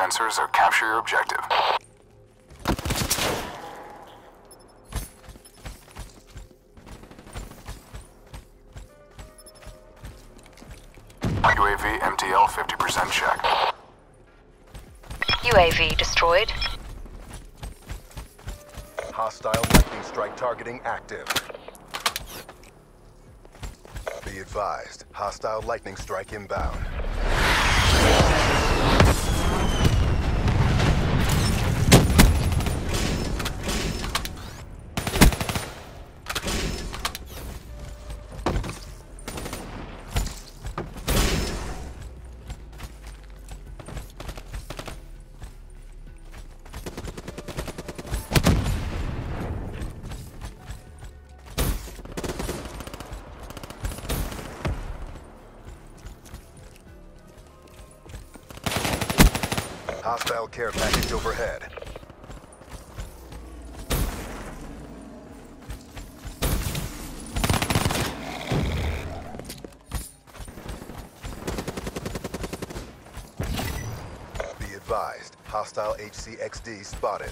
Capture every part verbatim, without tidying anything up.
sensors or capture your objective. U A V M T L fifty percent check. U A V destroyed. Hostile lightning strike targeting active. Be advised, hostile lightning strike inbound. Hostile care package overhead. Be advised, hostile H C X D spotted.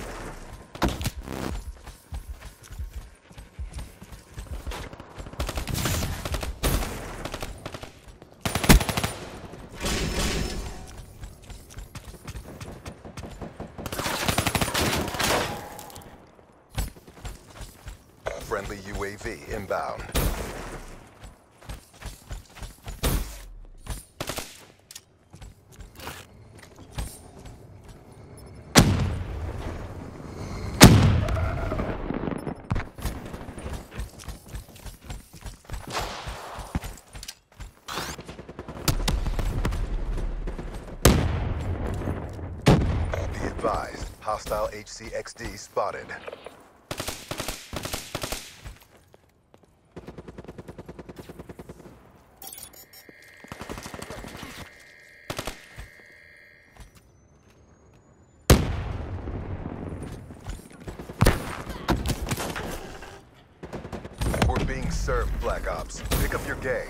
Friendly U A V inbound. Be advised, hostile H C X D spotted. We're being served, Black Ops. Pick up your game.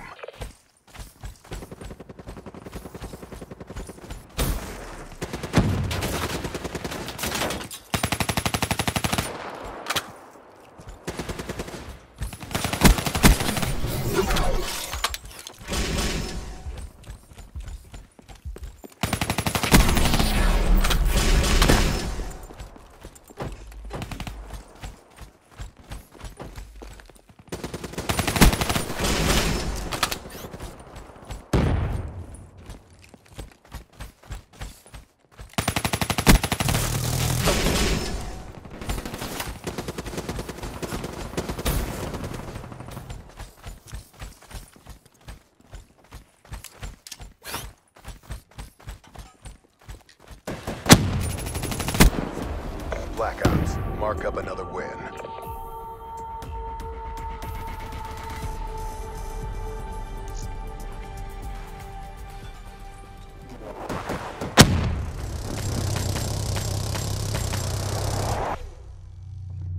Black Ops, mark up another win.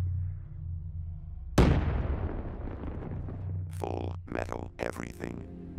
Full Metal Everything.